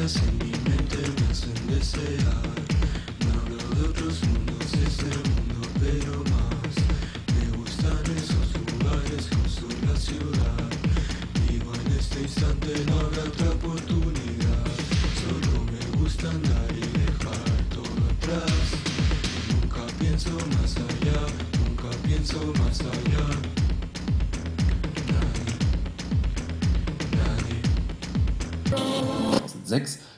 en mi mente me hacen desear. No hablo de otros mundos, este mundo, pero más. Me gustan esos lugares con sol la ciudad. Digo en este instante no habrá otra oportunidad. Solo me gusta andar y dejar todo atrás. Nunca pienso más allá, nunca pienso más allá. Nadie, nadie. 2006